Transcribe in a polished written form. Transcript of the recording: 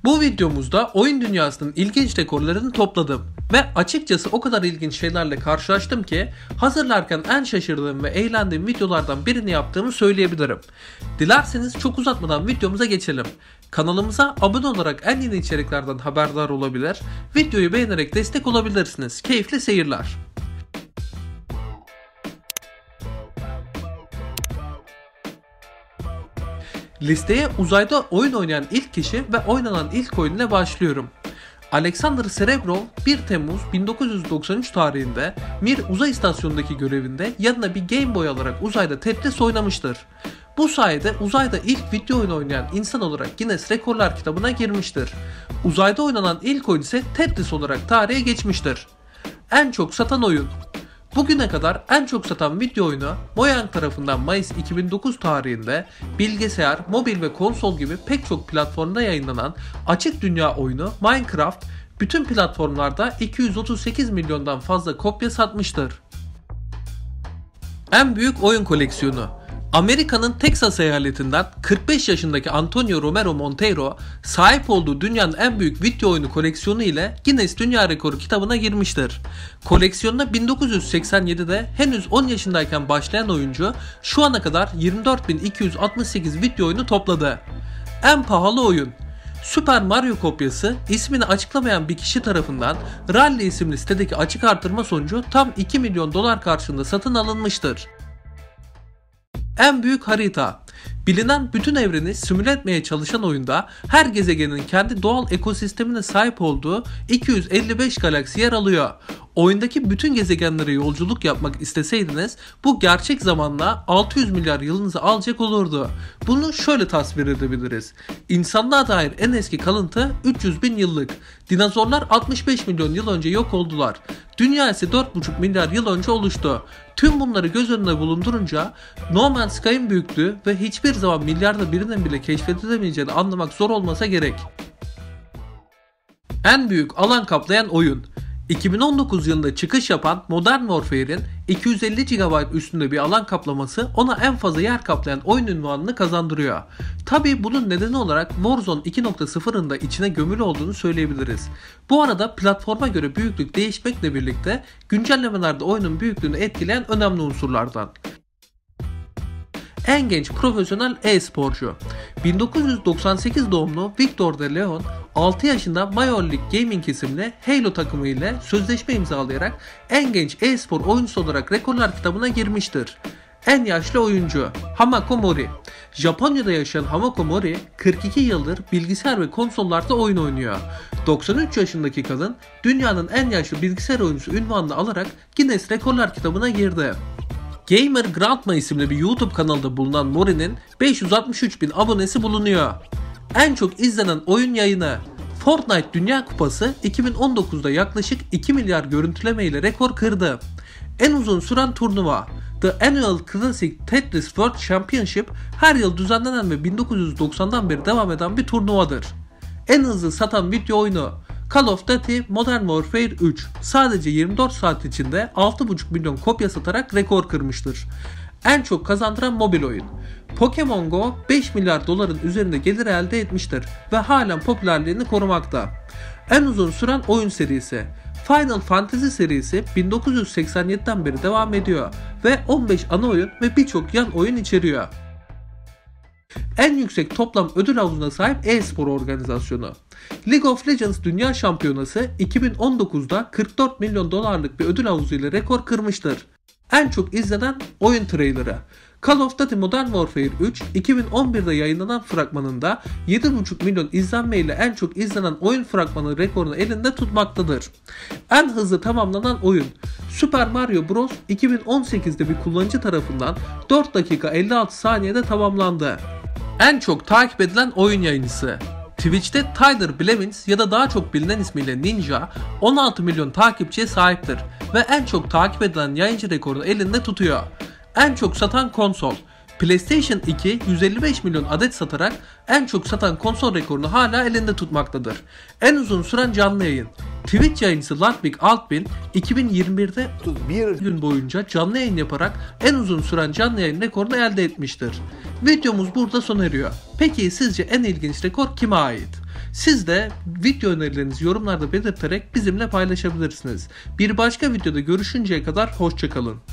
Bu videomuzda oyun dünyasının ilginç rekorlarını topladım ve açıkçası o kadar ilginç şeylerle karşılaştım ki hazırlarken en şaşırdığım ve eğlendiğim videolardan birini yaptığımı söyleyebilirim. Dilerseniz çok uzatmadan videomuza geçelim. Kanalımıza abone olarak en yeni içeriklerden haberdar olabilir, videoyu beğenerek destek olabilirsiniz. Keyifli seyirler. Listeye uzayda oyun oynayan ilk kişi ve oynanan ilk oyun ile başlıyorum. Alexander Serebrov 1 Temmuz 1993 tarihinde Mir uzay istasyonundaki görevinde yanına bir Game Boy alarak uzayda Tetris oynamıştır. Bu sayede uzayda ilk video oyunu oynayan insan olarak Guinness Rekorlar kitabına girmiştir. Uzayda oynanan ilk oyun ise Tetris olarak tarihe geçmiştir. En çok satan oyun. Bugüne kadar en çok satan video oyunu Mojang tarafından Mayıs 2009 tarihinde bilgisayar, mobil ve konsol gibi pek çok platformda yayınlanan açık dünya oyunu Minecraft bütün platformlarda 238 milyondan fazla kopya satmıştır. En büyük oyun koleksiyonu. Amerika'nın Texas eyaletinden 45 yaşındaki Antonio Romero Monteiro sahip olduğu dünyanın en büyük video oyunu koleksiyonu ile Guinness Dünya Rekoru kitabına girmiştir. Koleksiyonuna 1987'de henüz 10 yaşındayken başlayan oyuncu şu ana kadar 24.268 video oyunu topladı. En pahalı oyun. Super Mario kopyası ismini açıklamayan bir kişi tarafından Rally isimli sitedeki açık artırma sonucu tam 2 milyon dolar karşılığında satın alınmıştır. En büyük harita. Bilinen bütün evreni simüle etmeye çalışan oyunda her gezegenin kendi doğal ekosistemine sahip olduğu 255 galaksi yer alıyor. Oyundaki bütün gezegenlere yolculuk yapmak isteseydiniz bu gerçek zamanla 600 milyar yılınızı alacak olurdu. Bunu şöyle tasvir edebiliriz. İnsanlığa dair en eski kalıntı 300 bin yıllık. Dinozorlar 65 milyon yıl önce yok oldular. Dünya ise 4,5 milyar yıl önce oluştu. Tüm bunları göz önüne bulundurunca No Man's Sky'ın büyüklüğü ve hiçbir zaman milyarda birinin bile keşfedilemeyeceğini anlamak zor olmasa gerek. En büyük alan kaplayan oyun. 2019 yılında çıkış yapan Modern Warfare'in 250 GB üstünde bir alan kaplaması ona en fazla yer kaplayan oyun unvanını kazandırıyor. Tabii bunun nedeni olarak Warzone 2.0'ın da içine gömülü olduğunu söyleyebiliriz. Bu arada platforma göre büyüklük değişmekle birlikte güncellemelerde oyunun büyüklüğünü etkileyen önemli unsurlardan. En genç profesyonel e-sporcu. 1998 doğumlu Victor de Leon 6 yaşında Major League Gaming isimli Halo takımı ile sözleşme imzalayarak en genç e-spor oyuncusu olarak rekorlar kitabına girmiştir. En yaşlı oyuncu Hamako Mori. Japonya'da yaşayan Hamako Mori 42 yıldır bilgisayar ve konsollarda oyun oynuyor. 93 yaşındaki kadın dünyanın en yaşlı bilgisayar oyuncusu unvanını alarak Guinness Rekorlar kitabına girdi. Gamer Grandma isimli bir YouTube kanalında bulunan Mori'nin 563 bin abonesi bulunuyor. En çok izlenen oyun yayını. Fortnite Dünya Kupası 2019'da yaklaşık 2 milyar görüntüleme ile rekor kırdı. En uzun süren turnuva. The Annual Classic Tetris World Championship her yıl düzenlenen ve 1990'dan beri devam eden bir turnuvadır. En hızlı satan video oyunu. Call of Duty Modern Warfare 3 sadece 24 saat içinde 6,5 milyon kopya satarak rekor kırmıştır. En çok kazandıran mobil oyun. Pokemon Go 5 milyar doların üzerinde gelir elde etmiştir ve halen popülerliğini korumakta. En uzun süren oyun serisi. Final Fantasy serisi 1987'den beri devam ediyor ve 15 ana oyun ve birçok yan oyun içeriyor. En yüksek toplam ödül havuzuna sahip e-spor organizasyonu. League of Legends Dünya Şampiyonası 2019'da 44 milyon dolarlık bir ödül havuzu ile rekor kırmıştır. En çok izlenen oyun trailerı. Call of Duty Modern Warfare 3 2011'de yayınlanan fragmanında 7,5 milyon izlenme ile en çok izlenen oyun fragmanı rekorunu elinde tutmaktadır. En hızlı tamamlanan oyun. Super Mario Bros 2018'de bir kullanıcı tarafından 4 dakika 56 saniyede tamamlandı. En çok takip edilen oyun yayıncısı. Twitch'te Tyler Blevins ya da daha çok bilinen ismiyle Ninja 16 milyon takipçiye sahiptir ve en çok takip edilen yayıncı rekorunu elinde tutuyor. En çok satan konsol. PlayStation 2 155 milyon adet satarak en çok satan konsol rekorunu hala elinde tutmaktadır. En uzun süren canlı yayın. Twitch yayıncısı Ludwig Altbin 2021'de bir gün boyunca canlı yayın yaparak en uzun süren canlı yayın rekorunu elde etmiştir. Videomuz burada sona eriyor. Peki sizce en ilginç rekor kime ait? Siz de video önerilerinizi yorumlarda belirterek bizimle paylaşabilirsiniz. Bir başka videoda görüşünceye kadar hoşça kalın.